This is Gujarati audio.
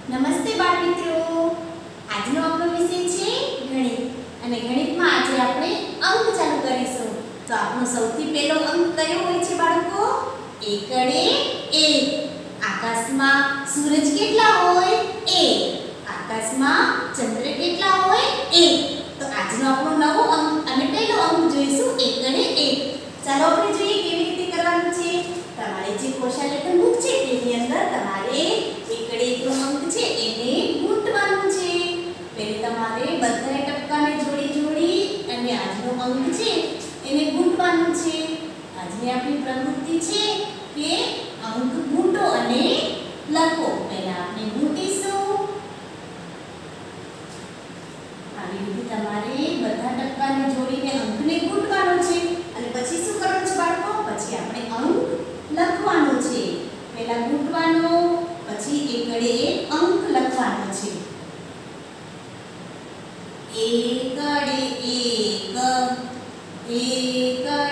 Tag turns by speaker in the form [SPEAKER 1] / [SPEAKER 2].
[SPEAKER 1] નમસ્તે બાળ મિત્રો, આજનો આપણો વિષય છે ગણિત અને ગણિતમાં આજે આપણે અંક ચાલુ કરીશું. તો આપણો સૌથી પહેલો અંક કયો હોય છે બાળકો? એકડે એક. આકાશમાં સૂરજ કેટલા હોય? એક. આકાશમાં ચંદ્ર કેટલા હોય? એક. તો આજનો આપણો નવો અંક અને પહેલો અંક જોઈશું એકડે એક. ચાલો આપણે જોઈએ કેવી રીતે કરવાનું છે. તમારે જે કોષા લેખન બુક છે તેની અંદર તમારે એકડે એકનો અંક છે એને ગૂંથવાનું છે. પહેલે તમારે બધા ટપકાને જોડી અને આજનો અંક છે એને ગૂંથવાનું છે. આજની આપણી પ્રવૃત્તિ છે કે અંક ગૂંથો અને લખો. પહેલા આપણે ગૂંથીશું. આવી રીતે તમારે બધા ટપકાને જોડીને અંકને ગૂંથવાનો છે અને પછી શું કરવાનું છે બાળકો? પછી આપણે અંક લખવાનો છે. પહેલા ગૂંથવાનો, પછી એકડે એક અંક લખવાનો છે. એકડે એક, એકડે